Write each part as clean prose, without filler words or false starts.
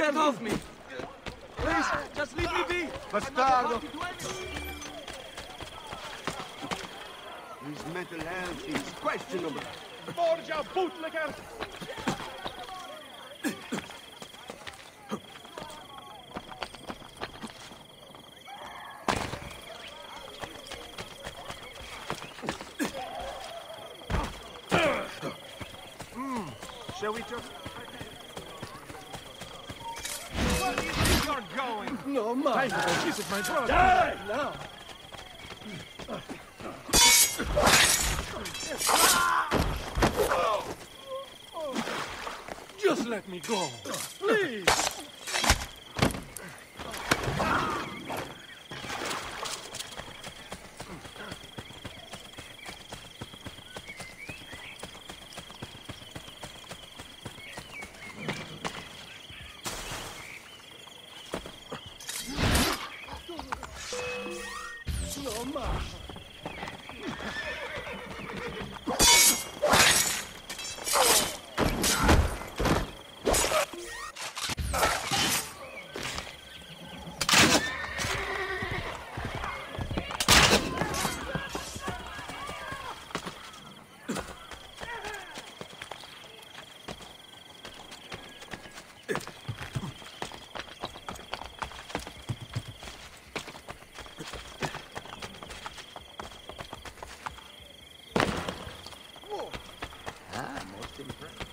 Get off me! Please, just leave me be! Bastardo! His mental health is questionable. Borgia bootlicker! Shall we just... Where do you think you're going? No, ma! Time to go visit my brother. Die! Now! Just let me go. Please! No, ma! Most impressive.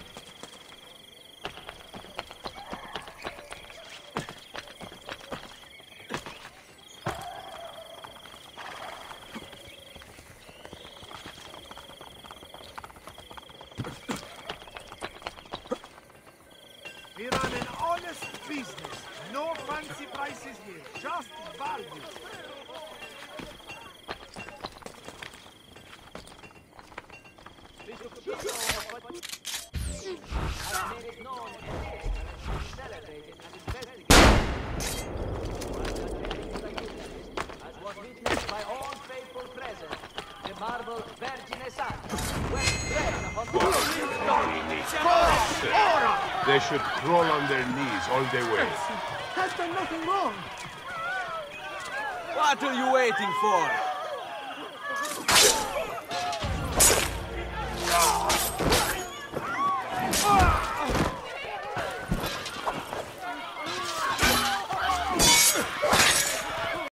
We run an honest business. No fancy prices here. Just value. Has made it known and celebrated and investigated. As was witnessed by all faithful present, the marble Vergine Santa went straight upon the They should crawl on their knees all the way. Has done nothing wrong! What are you waiting for?